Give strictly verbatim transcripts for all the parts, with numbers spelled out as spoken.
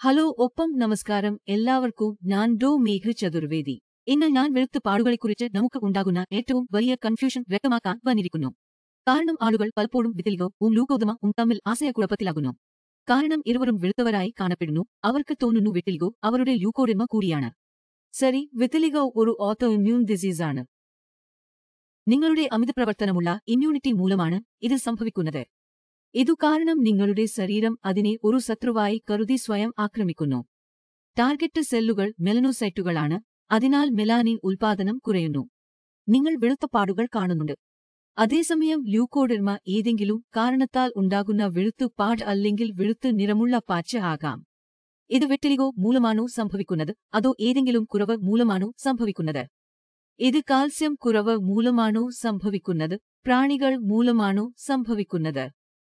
Hello ഒപ്പം നമസ്കാരം എല്ലാവർക്കും ഞാൻ ഡോ മേഘ ചതുർവേദി. ഇന്ന് ഞാൻ വെളുത്ത പാടുകളെക്കുറിച്ച് നമുക്ക് ഉണ്ടാകുന്ന ഏറ്റവും വലിയ കൺഫ്യൂഷൻ വ്യക്തമാക്കാൻ വന്നിരിക്കുന്നു. കാരണം ആളുകൾ പലപ്പോഴും വിതിലികവും ലൂക്കോദമവും തമ്മിൽ ആശയക്കുഴപ്പത്തിലാകുന്നു. കാരണം ഇരുവരും വെളുത്തവരായി കാണപ്പെടുന്നു, അവർക്ക് തോന്നുന്നു വിട്ടിലിഗോ അവരുടെ ലൂക്കോഡെർമ കൂടിയാണ്. ശരി, വിതിലിഗോ ഒരു ഓട്ടോ ഇമ്മ്യൂൺ ഡിസീസാണ്. നിങ്ങളുടെ അമിതപ്രവർത്തനമുള്ള ഇമ്മ്യൂണിറ്റി മൂലമാണ് ഇത് സംഭവിക്കുന്നത്. ഇതു കാരണം നിങ്ങളുടെ ശരീരം അതിനെ ഒരു ശത്രുവായി കരുതി സ്വയം ആക്രമിക്കുന്നു. ടാർഗറ്റ് സെല്ലുകൾ മെലനോസൈറ്റുകളാണ്, അതിനാൽ മെലാനിൻ ഉൽപാദനം കുറയുന്നു. നിങ്ങൾ വെളുത്ത പാടുകൾ കാണുന്നുണ്ട്. അതേസമയം ലൂക്കോഡെർമ ഏതെങ്കിലും കാരണത്താൽ ഉണ്ടാകുന്ന വെളുത്തു പാട് അല്ലെങ്കിൽ വെളുത്ത് നിറമുള്ള പാച്ച ആകാം. ഇത് വിട്ടിലിഗോ മൂലമാണോ സംഭവിക്കുന്നത്, അതോ ഏതെങ്കിലും കുറവ് മൂലമാണോ സംഭവിക്കുന്നത്? ഇത് കാൽസ്യം കുറവ് മൂലമാണോ സംഭവിക്കുന്നത്, പ്രാണികൾ മൂലമാണോ സംഭവിക്കുന്നത്,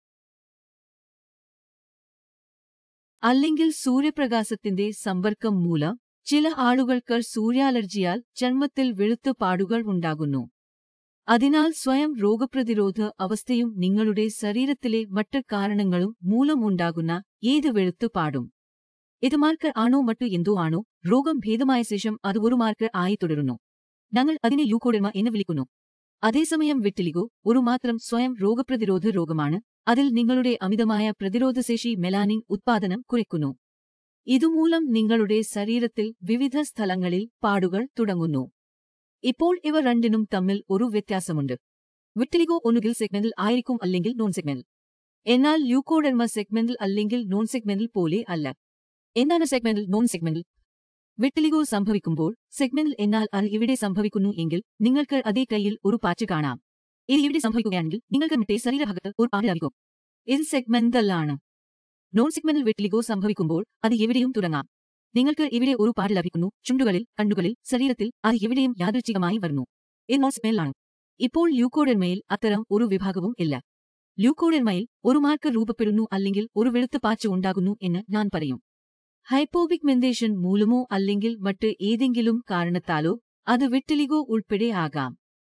അല്ലെങ്കിൽ സൂര്യപ്രകാശത്തിന്റെ സമ്പർക്കം മൂലം? ചില ആളുകൾക്ക് സൂര്യാലർജിയാൽ ചർമ്മത്തിൽ വെളുത്ത പാടുകൾ ഉണ്ടാകുന്നു. അതിനാൽ സ്വയം രോഗപ്രതിരോധ അവസ്ഥയും നിങ്ങളുടെ ശരീരത്തിലെ മറ്റ് കാരണങ്ങളും മൂലമുണ്ടാകുന്ന ഏത് വെളുത്തു പാടും. ഇത് മാർക്കർ ആണോ മറ്റു എന്തോ ആണോ? രോഗം ഭേദമായ ശേഷം അത് ഒരു മാർക്കർ ആയി തുടരുന്നു. ഞങ്ങൾ അതിനെ ലൂക്കോഡെർമ എന്ന് വിളിക്കുന്നു. അതേസമയം വിട്ടിലിഗോ ഒരു മാത്രം സ്വയം രോഗപ്രതിരോധ രോഗമാണ്. അതിൽ നിങ്ങളുടെ അമിതമായ പ്രതിരോധശേഷി മെലാനിൻ ഉത്പാദനം കുറയ്ക്കുന്നു. ഇതുമൂലം നിങ്ങളുടെ ശരീരത്തിൽ വിവിധ സ്ഥലങ്ങളിൽ പാടുകൾ തുടങ്ങുന്നു. ഇപ്പോൾ ഇവ രണ്ടിനും തമ്മിൽ ഒരു വ്യത്യാസമുണ്ട്. വിട്ടിലിഗോ ഒന്നുകിൽ സെഗ്മെന്റൽ ആയിരിക്കും അല്ലെങ്കിൽ നോൺ സെഗ്മെന്റൽ. എന്നാൽ ലൂക്കോഡെർമ സെഗ്മെന്റൽ അല്ലെങ്കിൽ നോൺ സെഗ്മെന്റൽ പോലെ അല്ല. എന്താണ് സെഗ്മെന്റൽ, നോൺ സെഗ്മെന്റൽ? വിട്ടിലിഗോ സംഭവിക്കുമ്പോൾ സെഗ്മെന്റൽ എന്നാൽ അത് ഇവിടെ സംഭവിക്കുന്നു എങ്കിൽ നിങ്ങൾക്ക് അതേ കൈയിൽ ഒരു പാച്ച് കാണാം. ഇത് ഇവിടെ സംഭവിക്കുകയാണെങ്കിൽ നിങ്ങൾക്ക് മറ്റേ ശരീരഭാഗത്ത് ഒരു പാട് ലഭിക്കും. ഇത് സെഗ്മെന്റൽ ആണ്. നോൺ സെഗ്മെന്റൽ വിട്ടിലിഗോ സംഭവിക്കുമ്പോൾ അത് എവിടെയും തുടങ്ങാം. നിങ്ങൾക്ക് ഇവിടെ ഒരു പാട് ലഭിക്കുന്നു, ചുണ്ടുകളിൽ, കണ്ണുകളിൽ, ശരീരത്തിൽ, അത് എവിടെയും യാദൃച്ഛികമായി വരുന്നു. ഇത് നോൺ സെഗ്മെന്റൽ ആണ്. ഇപ്പോൾ ലൂക്കോഡെർമയിൽ അത്തരം ഒരു വിഭാഗവും ഇല്ല. ലൂക്കോഡെർമയിൽ ഒരു മാർക്കർ രൂപപ്പെടുന്നു അല്ലെങ്കിൽ ഒരു വെളുത്ത പാച്ച് ഉണ്ടാകുന്നു എന്ന് ഞാൻ പറയും. ഹൈപ്പോപിഗ്മെന്റേഷൻ മൂലമോ അല്ലെങ്കിൽ മറ്റ് ഏതെങ്കിലും കാരണത്താലോ അത് വിട്ടിലിഗോ ഉൾപ്പെടെ ആകാം.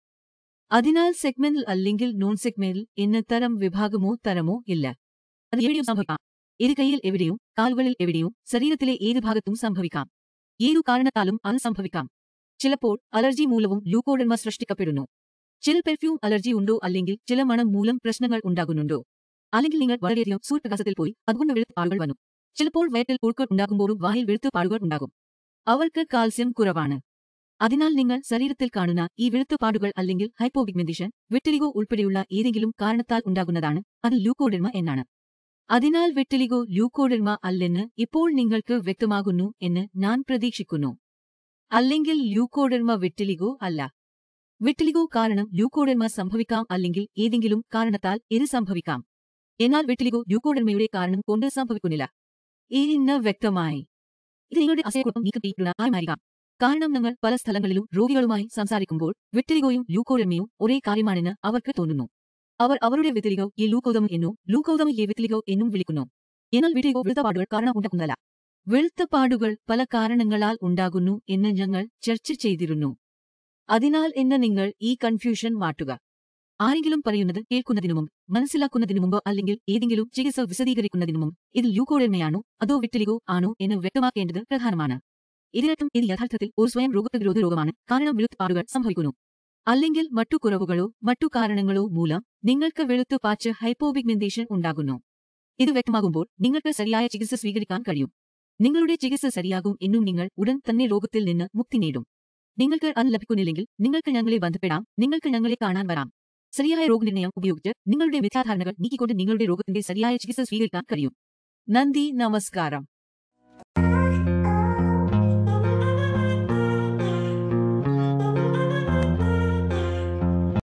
അതിനാൽ സെഗ്മെന്റൽ അല്ലെങ്കിൽ നോൺ സെഗ്മെന്റൽ എന്ന തരം വിഭാഗമോ തരമോ ഇല്ല. അത് എവിടെയും സംഭവിക്കാം. ഏത് കൈയിൽ എവിടെയും, കാലുകളിൽ എവിടെയും, ശരീരത്തിലെ ഏത് ഭാഗത്തും സംഭവിക്കാം. ഏതു കാരണത്താലും അത് സംഭവിക്കാം. ചിലപ്പോൾ അലർജി മൂലവും ലൂക്കോഡെർമ സൃഷ്ടിക്കപ്പെടുന്നു. ചില പെർഫ്യൂം അലർജി ഉണ്ടോ അല്ലെങ്കിൽ ചില മണം മൂലം പ്രശ്നങ്ങൾ ഉണ്ടാകുന്നുണ്ടോ? അല്ലെങ്കിൽ നിങ്ങൾ വളരെയധികം സൂര്യപ്രകാശത്തിൽ പോയി അതുകൊണ്ട് വെളുത്ത പാടുകൾ വന്നു. ചിലപ്പോൾ വയറ്റിൽ പുഴുക്കൾ ഉണ്ടാകുമ്പോഴും വായിൽ വെളുത്ത പാടുകൾ ഉണ്ടാകും. അവർക്ക് കാൽസ്യം കുറവാണ്. അതിനാൽ നിങ്ങൾ ശരീരത്തിൽ കാണുന്ന ഈ വെളുത്ത പാടുകൾ അല്ലെങ്കിൽ ഹൈപ്പോപിഗ്മെന്റേഷൻ വിട്ടിലിഗോ ഉൾപ്പെടെയുള്ള ഏതെങ്കിലും കാരണത്താൽ ഉണ്ടാകുന്നതാണ്. അത് ലൂക്കോഡെർമ എന്നാണ്. അതിനാൽ വിട്ടിലിഗോ ലൂക്കോഡെർമ അല്ലെന്ന് ഇപ്പോൾ നിങ്ങൾക്ക് വ്യക്തമാകുന്നു എന്ന് ഞാൻ പ്രതീക്ഷിക്കുന്നു. അല്ലെങ്കിൽ ലൂക്കോഡെർമ വിട്ടിലിഗോ അല്ല. വിട്ടിലിഗോ കാരണം ലൂക്കോഡെർമ സംഭവിക്കാം അല്ലെങ്കിൽ ഏതെങ്കിലും കാരണത്താൽ ഇത് സംഭവിക്കാം. എന്നാൽ വിട്ടിലിഗോ ലൂക്കോഡെർമയുടെ കാരണം കൊണ്ട് സംഭവിക്കുന്നില്ല. ഇന്ന് വ്യക്തമായി. ഇത് നിങ്ങളുടെ ആശയക്കുഴപ്പം നീക്കം ചെയ്യുന്ന കാര്യമായിരിക്കാം. കാരണം ഞങ്ങൾ പല സ്ഥലങ്ങളിലും രോഗികളുമായി സംസാരിക്കുമ്പോൾ വിട്ടിലിഗോയും ലൂക്കോഡെർമയും ഒരേ കാര്യമാണെന്ന് അവർക്ക് തോന്നുന്നു. അവർ അവരുടെ വിതിലിഗോ യെ ലൂക്കോദമ എന്നോ ലൂക്കോദമ യെ വിതിലിഗോ എന്നും വിളിക്കുന്നു. എന്നാൽ വിട്ടിലിഗോ വെളുത്ത പാടുകൾ കാരണം ഉണ്ടാകുന്നതല്ല. വെളുത്ത പാടുകൾ പല കാരണങ്ങളാൽ ഉണ്ടാകുന്നു എന്ന് ഞങ്ങൾ ചർച്ച ചെയ്തിരുന്നു. അതിനാൽ ഇന്ന് നിങ്ങൾ ഈ കൺഫ്യൂഷൻ മാറ്റുക. ആരെങ്കിലും പറയുന്നത് കേൾക്കുന്നതിനു മുമ്പ്, മനസ്സിലാക്കുന്നതിനു മുമ്പ് അല്ലെങ്കിൽ ഏതെങ്കിലും ചികിത്സ വിശദീകരിക്കുന്നതിനു മുമ്പ് ഇത് ലൂക്കോഡെർമയാണോ അതോ വിട്ടിലിഗോ ആണോ എന്ന് വ്യക്തമാക്കേണ്ടത് പ്രധാനമാണ്. ഇതിനർത്ഥം ഇത് യഥാർത്ഥത്തിൽ ഒരു സ്വയം രോഗപ്രതിരോധ രോഗമാണ്, കാരണം വെളുത്ത പാടുകൾ സംഭവിക്കുന്നു. അല്ലെങ്കിൽ മറ്റു കുറവുകളോ മറ്റു കാരണങ്ങളോ മൂലം നിങ്ങൾക്ക് വെളുത്തു പാച്ച് ഹൈപ്പോപിഗ്മെന്റേഷൻ ഉണ്ടാകുന്നു. ഇത് വ്യക്തമാകുമ്പോൾ നിങ്ങൾക്ക് ശരിയായ ചികിത്സ സ്വീകരിക്കാൻ കഴിയും. നിങ്ങളുടെ ചികിത്സ ശരിയാകും എന്നും നിങ്ങൾ ഉടൻ തന്നെ രോഗത്തിൽ നിന്ന് മുക്തി നേടും. നിങ്ങൾക്ക് അത് ലഭിക്കുന്നില്ലെങ്കിൽ നിങ്ങൾക്ക് ഞങ്ങളെ ബന്ധപ്പെടാം, നിങ്ങൾക്ക് ഞങ്ങളെ കാണാൻ വരാം. ശരിയായ രോഗനിർണയം ഉപയോഗിച്ച് നിങ്ങളുടെ മിഥ്യാധാരണകൾ നീക്കിക്കൊണ്ട് നിങ്ങളുടെ രോഗത്തിന്റെ ശരിയായ ചികിത്സ സ്വീകരിക്കാൻ കഴിയും. നന്ദി, നമസ്കാരം.